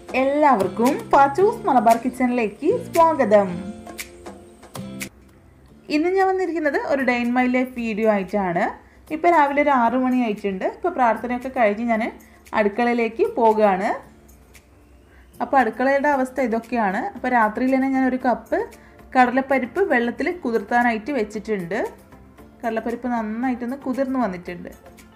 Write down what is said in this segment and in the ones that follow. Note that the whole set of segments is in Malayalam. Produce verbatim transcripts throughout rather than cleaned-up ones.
എല്ലാവർക്കും പാച്ചൂസ് മലബാർ കിച്ചണിലേക്ക് സ്വാഗതം. ഇന്ന് ഞാൻ വന്നിരിക്കുന്നത് ഒരു day in my life video ആയിട്ടാണ്. ഇപ്പോൾ രാവിലെ ഒരു ആറു മണി ആയിട്ടുണ്ട്. ഇപ്പോൾ പ്രാർത്ഥനയൊക്കെ കഴിഞ്ഞ് ഞാൻ അടുക്കളയിലേക്ക് പോകുകയാണ്. അപ്പോൾ അടുക്കളയുടെ അവസ്ഥ ഇതൊക്കെയാണ്. അപ്പോൾ രാത്രിയിൽ തന്നെ ഞാൻ ഒരു കപ്പ് കടലപ്പരിപ്പ് വെള്ളത്തിൽ കുതിർത്താനായിട്ട് വെച്ചിട്ടുണ്ട്. കടലപ്പരിപ്പ് നന്നായിട്ടൊന്ന് കുതിർന്ന് വന്നിട്ടുണ്ട്.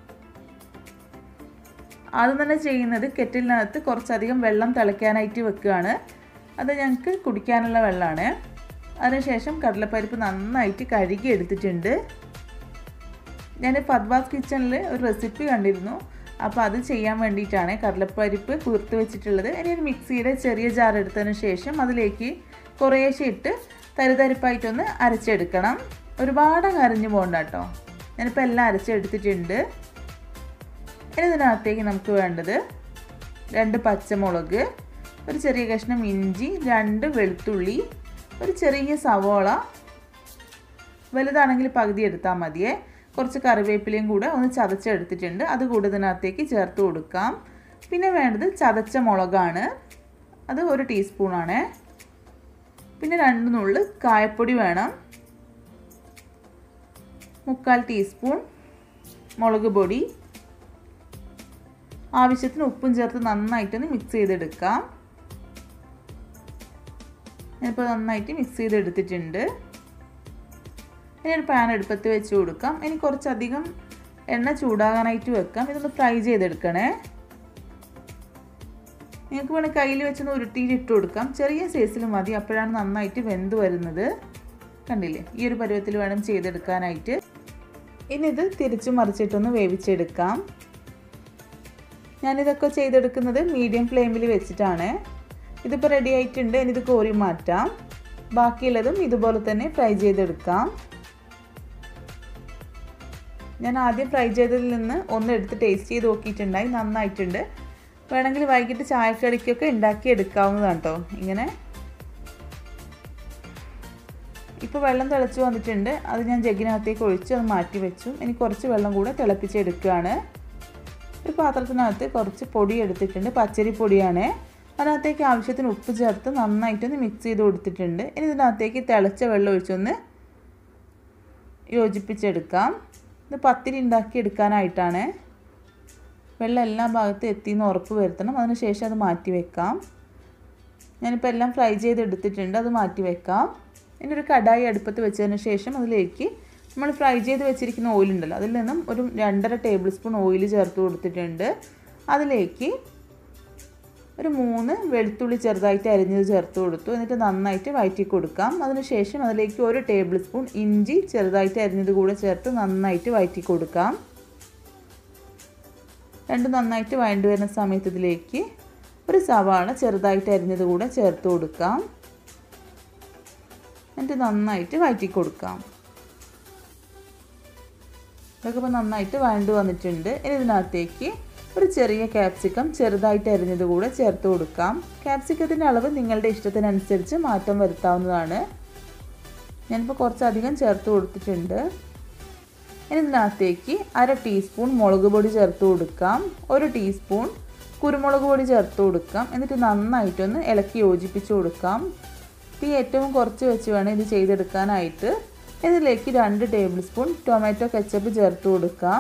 ആദ്യം തന്നെ ചെയ്യുന്നത് കെറ്റിലിനകത്ത് കുറച്ചധികം വെള്ളം തിളയ്ക്കാനായിട്ട് വെക്കുകയാണ്. അത് ഞങ്ങൾക്ക് കുടിക്കാനുള്ള വെള്ളമാണ്. അതിനുശേഷം കടലപ്പരിപ്പ് നന്നായിട്ട് കഴുകി എടുത്തിട്ടുണ്ട്. ഞാൻ ഫദ്വാസ് കിച്ചണിൽ ഒരു റെസിപ്പി കണ്ടിരുന്നു. അപ്പോൾ അത് ചെയ്യാൻ വേണ്ടിയിട്ടാണ് കടലപ്പരിപ്പ് കുതിർത്ത് വെച്ചിട്ടുള്ളത്. ഇനി ഒരു മിക്സിയുടെ ചെറിയ ജാർ എടുത്തതിന് ശേഷം അതിലേക്ക് കുറേശ്ശെ ഇട്ട് തരിതരിപ്പായിട്ടൊന്ന് അരച്ചെടുക്കണം. ഒരുപാട് അരഞ്ഞു പോകണ്ട കേട്ടോ. ഞാനിപ്പോൾ എല്ലാം അരച്ചെടുത്തിട്ടുണ്ട്. ഇനി ഇതിനകത്തേക്ക് നമുക്ക് വേണ്ടത് രണ്ട് പച്ചമുളക്, ഒരു ചെറിയ കഷ്ണം ഇഞ്ചി, രണ്ട് വെളുത്തുള്ളി, ഒരു ചെറിയ സവോള, വലുതാണെങ്കിൽ പകുതി എടുത്താൽ മതിയേ. കുറച്ച് കറിവേപ്പിലയും കൂടെ ഒന്ന് ചതച്ചെടുത്തിട്ടുണ്ട്. അത് കൂടെ ഇതിനകത്തേക്ക് ചേർത്ത് കൊടുക്കാം. പിന്നെ വേണ്ടത് ചതച്ച മുളകാണ്, അത് ഒരു ടീസ്പൂണാണ്. പിന്നെ രണ്ട് നുള്ള് കായപ്പൊടി വേണം, മുക്കാൽ ടീസ്പൂൺ മുളക് പൊടി, ആവശ്യത്തിന് ഉപ്പും ചേർത്ത് നന്നായിട്ടൊന്ന് മിക്സ് ചെയ്തെടുക്കാം. ഞാനിപ്പോൾ നന്നായിട്ട് മിക്സ് ചെയ്തെടുത്തിട്ടുണ്ട്. ഇനി ഒരു പാൻ അടുപ്പത്ത് വെച്ച് കൊടുക്കാം. ഇനി കുറച്ചധികം എണ്ണ ചൂടാകാനായിട്ട് വെക്കാം. ഇതൊന്ന് ഫ്രൈ ചെയ്തെടുക്കണേ. നിങ്ങൾക്ക് വേണമെങ്കിൽ കയ്യിൽ വെച്ചൊന്ന് ഉരുട്ടിയിട്ട് ഇട്ട് കൊടുക്കാം. ചെറിയ സൈസിൽ മതി, അപ്പോഴാണ് നന്നായിട്ട് വെന്ത് വരുന്നത്. കണ്ടില്ലേ, ഈ ഒരു പരുവത്തിൽ വേണം ചെയ്തെടുക്കാനായിട്ട്. ഇനി ഇത് തിരിച്ചു മറിച്ചിട്ടൊന്ന് വേവിച്ചെടുക്കാം. ഞാനിതൊക്കെ ചെയ്തെടുക്കുന്നത് മീഡിയം ഫ്ലെയിമിൽ വെച്ചിട്ടാണ്. ഇതിപ്പോൾ റെഡി ആയിട്ടുണ്ട്. ഇനി ഇത് കോരി മാറ്റാം. ബാക്കിയുള്ളതും ഇതുപോലെ തന്നെ ഫ്രൈ ചെയ്തെടുക്കാം. ഞാൻ ആദ്യം ഫ്രൈ ചെയ്തതിൽ നിന്ന് ഒന്ന് എടുത്ത് ടേസ്റ്റ് ചെയ്ത് നോക്കിയിട്ടുണ്ടായി, നന്നായിട്ടുണ്ട്. വേണമെങ്കിൽ വൈകിട്ട് ചായക്കടിക്കൊക്കെ ഉണ്ടാക്കി എടുക്കാവുന്നതാണ് കേട്ടോ. ഇങ്ങനെ ഇപ്പോൾ വെള്ളം തിളച്ച് വന്നിട്ടുണ്ട്. അത് ഞാൻ ജഗ്ഗിനകത്തേക്ക് ഒഴിച്ച് അത് മാറ്റി വെച്ചു. ഇനി കുറച്ച് വെള്ളം കൂടെ തിളപ്പിച്ചെടുക്കുകയാണ്. ഒരു പാത്രത്തിനകത്ത് കുറച്ച് പൊടി എടുത്തിട്ടുണ്ട്, പച്ചരിപ്പൊടിയാണ്. അതിനകത്തേക്ക് ആവശ്യത്തിന് ഉപ്പ് ചേർത്ത് നന്നായിട്ടൊന്ന് മിക്സ് ചെയ്ത് കൊടുത്തിട്ടുണ്ട്. ഇനി ഇതിനകത്തേക്ക് തിളച്ച വെള്ളം ഒഴിച്ചൊന്ന് യോജിപ്പിച്ചെടുക്കാം. ഇത് പത്തിരി ഉണ്ടാക്കി എടുക്കാനായിട്ടാണ്. വെള്ളം എല്ലാ ഭാഗത്തും എത്തിയെന്ന് ഉറപ്പ് വരുത്തണം. അതിനുശേഷം അത് മാറ്റി വെക്കാം. ഞാനിപ്പോൾ എല്ലാം ഫ്രൈ ചെയ്തെടുത്തിട്ടുണ്ട്, അത് മാറ്റി വെക്കാം. ഇനി ഒരു കടായി അടുപ്പത്ത് വെച്ചതിന് ശേഷം അതിലേക്ക് നമ്മൾ ഫ്രൈ ചെയ്ത് വെച്ചിരിക്കുന്ന ഓയിലുണ്ടല്ലോ, അതിൽ നിന്നും ഒരു രണ്ടര ടേബിൾ സ്പൂൺ ഓയിൽ ചേർത്ത് കൊടുത്തിട്ടുണ്ട്. അതിലേക്ക് ഒരു മൂന്ന് വെളുത്തുള്ളി ചെറുതായിട്ട് അരിഞ്ഞത് ചേർത്ത് കൊടുത്തു. എന്നിട്ട് നന്നായിട്ട് വഴറ്റി കൊടുക്കാം. അതിനുശേഷം അതിലേക്ക് ഒരു ടേബിൾ സ്പൂൺ ഇഞ്ചി ചെറുതായിട്ട് അരിഞ്ഞത് കൂടെ ചേർത്ത് നന്നായിട്ട് വഴറ്റി കൊടുക്കാം. രണ്ട് നന്നായിട്ട് വഴണ്ടി വരുന്ന സമയത്ത് ഇതിലേക്ക് ഒരു സവാള ചെറുതായിട്ട് അരിഞ്ഞത് കൂടെ ചേർത്ത് കൊടുക്കാം. എന്നിട്ട് നന്നായിട്ട് വഴറ്റി കൊടുക്കാം. ഇതൊക്കെ ഇപ്പോൾ നന്നായിട്ട് വഴണ്ട് വന്നിട്ടുണ്ട്. ഇനി ഇതിനകത്തേക്ക് ഒരു ചെറിയ ക്യാപ്സിക്കം ചെറുതായിട്ട് അരിഞ്ഞത് കൂടെ ചേർത്ത് കൊടുക്കാം. ക്യാപ്സിക്കത്തിൻ്റെ അളവ് നിങ്ങളുടെ ഇഷ്ടത്തിനനുസരിച്ച് മാറ്റം വരുത്താവുന്നതാണ്. ഞാനിപ്പോൾ കുറച്ചധികം ചേർത്ത് കൊടുത്തിട്ടുണ്ട്. ഇനി ഇതിനകത്തേക്ക് അര ടീസ്പൂൺ മുളക് പൊടി ചേർത്ത് കൊടുക്കാം. ഒരു ടീസ്പൂൺ കുരുമുളക് പൊടി ചേർത്ത് കൊടുക്കാം. എന്നിട്ട് നന്നായിട്ടൊന്ന് ഇളക്കി യോജിപ്പിച്ച് കൊടുക്കാം. തീ ഏറ്റവും കുറച്ച് വെച്ച് വേണം ഇത് ചെയ്തെടുക്കാനായിട്ട്. ഇതിലേക്ക് രണ്ട് ടേബിൾ സ്പൂൺ ടൊമാറ്റോ കെച്ചപ്പ് ചേർത്ത് കൊടുക്കാം.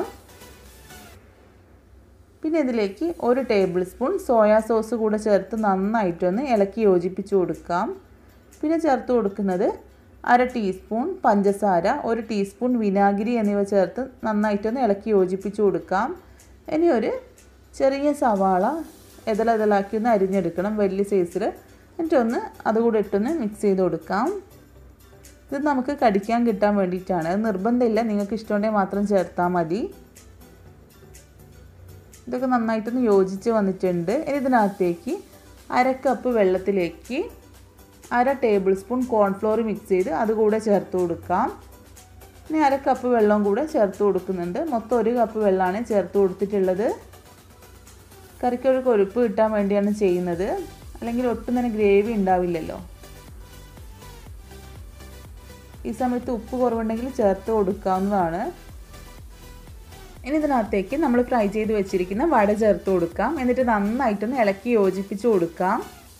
പിന്നെ ഇതിലേക്ക് ഒരു ടേബിൾ സ്പൂൺ സോയാ സോസ് കൂടെ ചേർത്ത് നന്നായിട്ടൊന്ന് ഇളക്കി യോജിപ്പിച്ച് കൊടുക്കാം. പിന്നെ ചേർത്ത് കൊടുക്കുന്നത് അര ടീസ്പൂൺ പഞ്ചസാര, ഒരു ടീസ്പൂൺ വിനാഗിരി എന്നിവ ചേർത്ത് നന്നായിട്ടൊന്ന് ഇളക്കി യോജിപ്പിച്ച് കൊടുക്കാം. ഇനി ഒരു ചെറിയ സവാള എതളെതളാക്കി ഒന്ന് അരിഞ്ഞെടുക്കണം, വലിയ സൈസിൽ. എന്നിട്ടൊന്ന് അതുകൂടെ ഇട്ടൊന്ന് മിക്സ് ചെയ്ത് കൊടുക്കാം. ഇത് നമുക്ക് കടിക്കാൻ കിട്ടാൻ വേണ്ടിയിട്ടാണ്. അത് നിർബന്ധമില്ല, നിങ്ങൾക്ക് ഇഷ്ടമുണ്ടെങ്കിൽ മാത്രം ചേർത്താൽ മതി. ഇതൊക്കെ നന്നായിട്ടൊന്ന് യോജിച്ച് വന്നിട്ടുണ്ട്. ഇനി ഇതിനകത്തേക്ക് അര കപ്പ് വെള്ളത്തിലേക്ക് അര ടേബിൾ സ്പൂൺ കോൺഫ്ലോർ മിക്സ് ചെയ്ത് അതുകൂടെ ചേർത്ത് കൊടുക്കാം. ഇനി അര കപ്പ് വെള്ളം കൂടെ ചേർത്ത് കൊടുക്കുന്നുണ്ട്. മൊത്തം ഒരു കപ്പ് വെള്ളമാണ് ചേർത്ത് കൊടുത്തിട്ടുള്ളത്. കറിക്കൊരു കൊഴുപ്പ് കിട്ടാൻ വേണ്ടിയാണ് ചെയ്യുന്നത്, അല്ലെങ്കിൽ ഒട്ടും തന്നെ ഗ്രേവി ഉണ്ടാവില്ലല്ലോ. ഈ സമയത്ത് ഉപ്പ് കുറവുണ്ടെങ്കിൽ ചേർത്ത് കൊടുക്കാവുന്നതാണ്. ഇനി ഇതിനകത്തേക്ക് നമ്മൾ ഫ്രൈ ചെയ്ത് വെച്ചിരിക്കുന്ന വട ചേർത്ത് കൊടുക്കാം. എന്നിട്ട് നന്നായിട്ടൊന്ന് ഇളക്കി യോജിപ്പിച്ച് കൊടുക്കാം.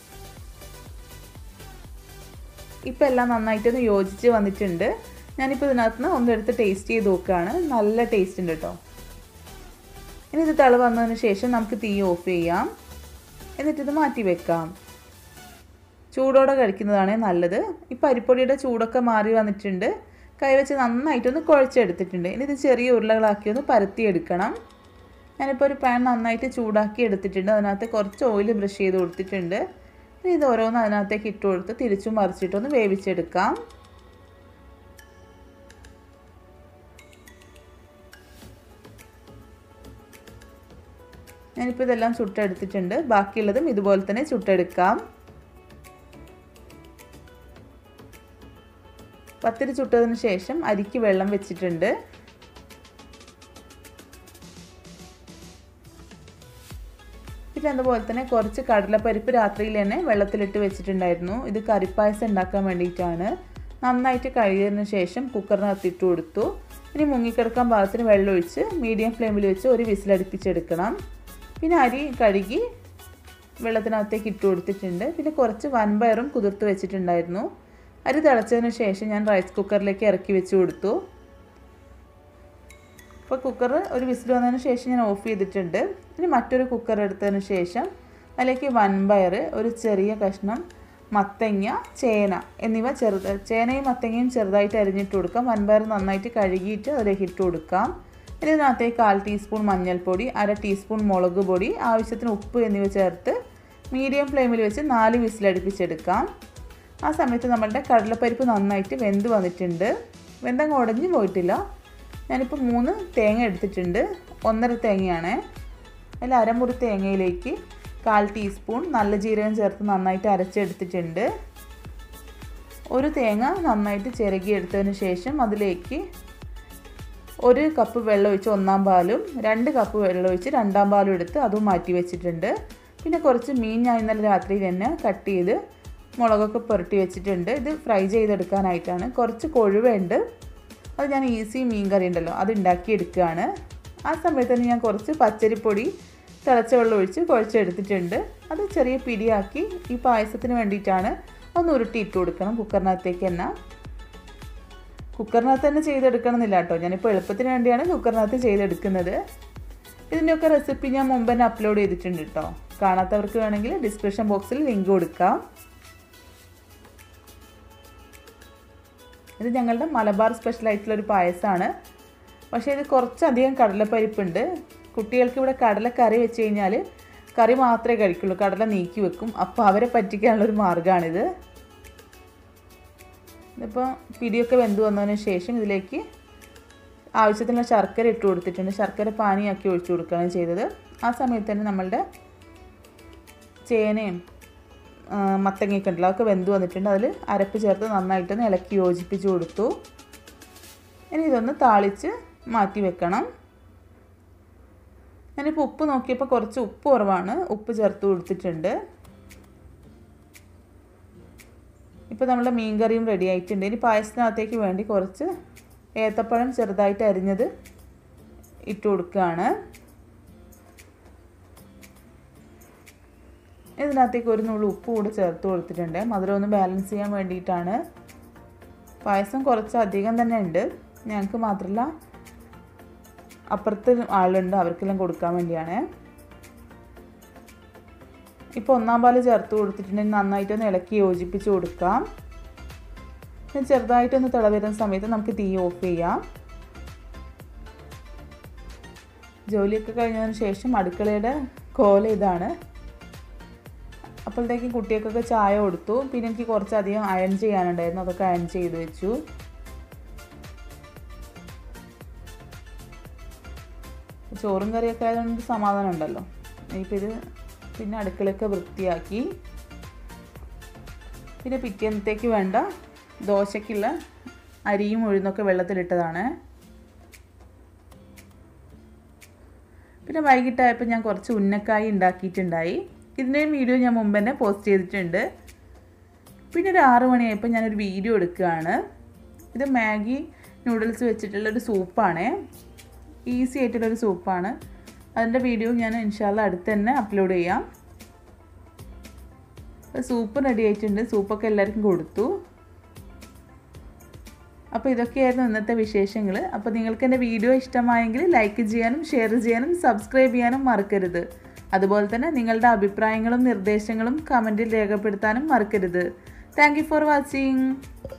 ഇപ്പോൾ എല്ലാം നന്നായിട്ടൊന്ന് യോജിച്ച് വന്നിട്ടുണ്ട്. ഞാനിപ്പോൾ ഇതിനകത്ത് നിന്ന് ഒന്നെടുത്ത് ടേസ്റ്റ് ചെയ്ത് നോക്കുകയാണ്. നല്ല ടേസ്റ്റ് ഉണ്ട് കേട്ടോ. ഇനി ഇത് തിള വന്നതിന് ശേഷം നമുക്ക് തീ ഓഫ് ചെയ്യാം. എന്നിട്ടിത് മാറ്റി വെക്കാം. ചൂടോടെ കഴിക്കുന്നതാണ് നല്ലത്. ഇപ്പോൾ അരിപ്പൊടിയുടെ ചൂടൊക്കെ മാറി വന്നിട്ടുണ്ട്. കൈവച്ച് നന്നായിട്ടൊന്ന് കുഴച്ചെടുത്തിട്ടുണ്ട്. ഇനി ഇത് ചെറിയ ഉരുളകളാക്കി ഒന്ന് പരത്തിയെടുക്കണം. ഞാനിപ്പോൾ ഒരു പാൻ നന്നായിട്ട് ചൂടാക്കി എടുത്തിട്ടുണ്ട്. അതിനകത്ത് കുറച്ച് ഓയിൽ ബ്രഷ് ചെയ്ത് കൊടുത്തിട്ടുണ്ട്. ഇനി ഇത് ഓരോന്ന് അതിനകത്തേക്ക് ഇട്ട് കൊടുത്ത് തിരിച്ചും മറിച്ചിട്ടൊന്ന് വേവിച്ചെടുക്കാം. ഞാനിപ്പോൾ ഇതെല്ലാം ചുട്ടെടുത്തിട്ടുണ്ട്. ബാക്കിയുള്ളതും ഇതുപോലെ തന്നെ ചുട്ടെടുക്കാം. പത്തിരി ചുട്ടതിന് ശേഷം അരിക്ക് വെള്ളം വെച്ചിട്ടുണ്ട്. പിന്നെ അതുപോലെ തന്നെ കുറച്ച് കടലപ്പരിപ്പ് രാത്രിയിൽ തന്നെ വെള്ളത്തിലിട്ട് വെച്ചിട്ടുണ്ടായിരുന്നു. ഇത് കറിപ്പായസം ഉണ്ടാക്കാൻ വേണ്ടിയിട്ടാണ്. നന്നായിട്ട് കഴുകിയതിന് ശേഷം കുക്കറിനകത്ത് ഇട്ട് കൊടുത്തു. ഇനി മുങ്ങിക്കിടക്കാൻ പാകത്തിന് വെള്ളം ഒഴിച്ച് മീഡിയം ഫ്ലെയിമിൽ വെച്ച് ഒരു വിസിലടുപ്പിച്ചെടുക്കണം. പിന്നെ അരി കഴുകി വെള്ളത്തിനകത്തേക്ക് ഇട്ട് കൊടുത്തിട്ടുണ്ട്. പിന്നെ കുറച്ച് വൻപയറും കുതിർത്ത് വെച്ചിട്ടുണ്ടായിരുന്നു. അരി തിളച്ചതിന് ശേഷം ഞാൻ റൈസ് കുക്കറിലേക്ക് ഇറക്കി വെച്ച് കൊടുത്തു. അപ്പോൾ കുക്കർ ഒരു വിസിൽ വന്നതിന് ശേഷം ഞാൻ ഓഫ് ചെയ്തിട്ടുണ്ട്. ഇനി മറ്റൊരു കുക്കർ എടുത്തതിന് ശേഷം അതിലേക്ക് വൻപയർ, ഒരു ചെറിയ കഷ്ണം മത്തങ്ങ, ചേന എന്നിവ ചെറുത് ചേനയും മത്തങ്ങയും ചെറുതായിട്ട് അരിഞ്ഞിട്ട് കൊടുക്കാം. വൻപയർ നന്നായിട്ട് കഴുകിയിട്ട് അതിലേക്ക് ഇട്ട് കൊടുക്കാം. ഇതിനകത്തേക്ക് കാൽ ടീസ്പൂൺ മഞ്ഞൾപ്പൊടി, അര ടീസ്പൂൺ മുളക് പൊടി, ആവശ്യത്തിന് ഉപ്പ് എന്നിവ ചേർത്ത് മീഡിയം ഫ്ലെയിമിൽ വെച്ച് നാല് വിസിലടുപ്പിച്ചെടുക്കാം. ആ സമയത്ത് നമ്മളുടെ കടലപ്പരിപ്പ് നന്നായിട്ട് വെന്ത് വന്നിട്ടുണ്ട്. വെന്തങ്ങ് ഉടഞ്ഞു പോയിട്ടില്ല. ഞാനിപ്പോൾ മൂന്ന് തേങ്ങ എടുത്തിട്ടുണ്ട്. ഒന്നര തേങ്ങയാണ്. അതിൽ അരമുറി തേങ്ങയിലേക്ക് കാൽ ടീസ്പൂൺ നല്ല ജീരകം ചേർത്ത് നന്നായിട്ട് അരച്ചെടുത്തിട്ടുണ്ട്. ഒരു തേങ്ങ നന്നായിട്ട് ചിരകിയെടുത്തതിന് ശേഷം അതിലേക്ക് ഒരു കപ്പ് വെള്ളം ഒഴിച്ച് ഒന്നാം പാലും രണ്ട് കപ്പ് വെള്ളം ഒഴിച്ച് രണ്ടാം പാലും എടുത്ത് അതും മാറ്റി വെച്ചിട്ടുണ്ട്. പിന്നെ കുറച്ച് മീൻ ഞാൻ ഇന്നലെ രാത്രി തന്നെ കട്ട് ചെയ്ത് മുളകൊക്കെ പുരട്ടി വെച്ചിട്ടുണ്ട്. ഇത് ഫ്രൈ ചെയ്തെടുക്കാനായിട്ടാണ്. കുറച്ച് കൊഴുവുണ്ട്. അത് ഞാൻ ഈസി മീൻ കറി ഉണ്ടല്ലോ അത് ഉണ്ടാക്കിയെടുക്കുകയാണ്. ആ സമയത്ത് തന്നെ ഞാൻ കുറച്ച് പച്ചരിപ്പൊടി തിളച്ച വെള്ളം ഒഴിച്ച് കുഴച്ചെടുത്തിട്ടുണ്ട്. അത് ചെറിയ പിടിയാക്കി ഈ പായസത്തിന് വേണ്ടിയിട്ടാണ്. ഒന്ന് ഉരുട്ടി ഇട്ട് കൊടുക്കണം കുക്കറിനകത്തേക്ക് തന്നെ. കുക്കറിനകത്ത് തന്നെ ചെയ്തെടുക്കണം എന്നില്ല കേട്ടോ. ഞാനിപ്പോൾ എളുപ്പത്തിന് വേണ്ടിയാണ് കുക്കറിനകത്ത് ചെയ്തെടുക്കുന്നത്. ഇതിൻ്റെയൊക്കെ റെസിപ്പി ഞാൻ മുമ്പ് തന്നെ അപ്ലോഡ് ചെയ്തിട്ടുണ്ട് കേട്ടോ. കാണാത്തവർക്ക് വേണമെങ്കിൽ ഡിസ്ക്രിപ്ഷൻ ബോക്സിൽ ലിങ്ക് കൊടുക്കാം. ഇത് ഞങ്ങളുടെ മലബാർ സ്പെഷ്യൽ ആയിട്ടുള്ളൊരു പായസമാണ്. പക്ഷേ ഇത് കുറച്ചധികം കടലപ്പരിപ്പുണ്ട്. കുട്ടികൾക്ക് ഇവിടെ കടല കറി വെച്ച് കഴിഞ്ഞാൽ കറി മാത്രമേ കഴിക്കുള്ളൂ, കടല നീക്കി വെക്കും. അപ്പോൾ അവരെ പറ്റിക്കാനുള്ളൊരു മാർഗ്ഗമാണിത്. ഇതിപ്പോൾ പിടിയൊക്കെ വെന്ത് വന്നതിന് ശേഷം ഇതിലേക്ക് ആവശ്യത്തിനുള്ള ശർക്കര ഇട്ട് കൊടുത്തിട്ടുണ്ട്. ശർക്കര പാനിയാക്കി ഒഴിച്ചു കൊടുക്കുകയാണ് ചെയ്തത്. ആ സമയത്ത് തന്നെ നമ്മളുടെ ചേനയും മത്തങ്ങയൊക്കെ ഉണ്ടല്ലോ അതൊക്കെ വെന്ത് വന്നിട്ടുണ്ട്. അതിൽ അരപ്പ് ചേർത്ത് നന്നായിട്ടൊന്ന് ഇളക്കി യോജിപ്പിച്ച് കൊടുത്തു. ഇനി ഇതൊന്ന് താളിച്ച് മാറ്റി വെക്കണം. ഞാനിപ്പോൾ ഉപ്പ് നോക്കിയപ്പോൾ കുറച്ച് ഉപ്പ് കുറവാണ്. ഉപ്പ് ചേർത്ത് കൊടുത്തിട്ടുണ്ട്. ഇപ്പോൾ നമ്മുടെ മീൻ കറിയും റെഡി ആയിട്ടുണ്ട്. ഇനി പായസത്തിനകത്തേക്ക് വേണ്ടി കുറച്ച് ഏത്തപ്പഴം ചെറുതായിട്ട് അരിഞ്ഞത് ഇട്ട് കൊടുക്കുകയാണ്. ഇതിനകത്തേക്ക് ഒരു നുള്ളു ഉപ്പ് കൂടി ചേർത്ത് കൊടുത്തിട്ടുണ്ട്. മധുരം ഒന്ന് ബാലൻസ് ചെയ്യാൻ വേണ്ടിയിട്ടാണ്. പായസം കുറച്ച് അധികം തന്നെ ഉണ്ട്. ഞങ്ങൾക്ക് മാത്രമല്ല അപ്പുറത്ത് ആളുണ്ട്, അവർക്കെല്ലാം കൊടുക്കാൻ വേണ്ടിയാണ്. ഇപ്പോൾ ഒന്നാം പാല് ചേർത്ത് കൊടുത്തിട്ടുണ്ടെങ്കിൽ നന്നായിട്ടൊന്ന് ഇളക്കി യോജിപ്പിച്ച് കൊടുക്കാം. ചെറുതായിട്ടൊന്ന് തിള വരുന്ന സമയത്ത് നമുക്ക് തീ ഓഫ് ചെയ്യാം. ജോലിയൊക്കെ കഴിഞ്ഞതിന് ശേഷം അടുക്കളയുടെ കോല ഇതാണ്. അപ്പോഴത്തേക്കും കുട്ടികൾക്കൊക്കെ ചായ കൊടുത്തു. പിന്നെ എനിക്ക് കുറച്ചധികം അയൺ ചെയ്യാനുണ്ടായിരുന്നു, അതൊക്കെ അയൺ ചെയ്ത് വെച്ചു. ചോറും കറിയൊക്കെ ആയതുകൊണ്ട് സമാധാനം ഉണ്ടല്ലോ. ഇനിയിപ്പോൾ ഇത് പിന്നെ അടുക്കളയൊക്കെ വൃത്തിയാക്കി പിന്നെ പിറ്റേന്നത്തേക്ക് വേണ്ട ദോശയ്ക്കുള്ള അരിയും ഉഴുന്നൊക്കെ വെള്ളത്തിലിട്ടതാണ്. പിന്നെ വൈകിട്ടായപ്പോൾ ഞാൻ കുറച്ച് ഉന്നക്കായി ഉണ്ടാക്കിയിട്ടുണ്ടായി. ഇതിൻ്റെയും വീഡിയോ ഞാൻ മുമ്പ് തന്നെ പോസ്റ്റ് ചെയ്തിട്ടുണ്ട്. പിന്നെ ഒരു ആറ് മണിയായപ്പോൾ ഞാനൊരു വീഡിയോ എടുക്കുകയാണ്. ഇത് മാഗി നൂഡിൽസ് വെച്ചിട്ടുള്ളൊരു സൂപ്പാണ്. ഈസി ആയിട്ടുള്ളൊരു സൂപ്പാണ്. അതിൻ്റെ വീഡിയോ ഞാൻ ഇൻഷാല്ല അടുത്ത് തന്നെ അപ്ലോഡ് ചെയ്യാം. സൂപ്പ് റെഡി ആയിട്ടുണ്ട്. സൂപ്പൊക്കെ എല്ലാവർക്കും കൊടുത്തു. അപ്പോൾ ഇതൊക്കെയായിരുന്നു ഇന്നത്തെ വിശേഷങ്ങൾ. അപ്പോൾ നിങ്ങൾക്ക് എൻ്റെ വീഡിയോ ഇഷ്ടമായെങ്കിൽ ലൈക്ക് ചെയ്യാനും ഷെയർ ചെയ്യാനും സബ്സ്ക്രൈബ് ചെയ്യാനും മറക്കരുത്. അതുപോലെ തന്നെ നിങ്ങളുടെ അഭിപ്രായങ്ങളും നിർദ്ദേശങ്ങളും കമൻറ്റിൽ രേഖപ്പെടുത്താനും മറക്കരുത്. Thank you for watching.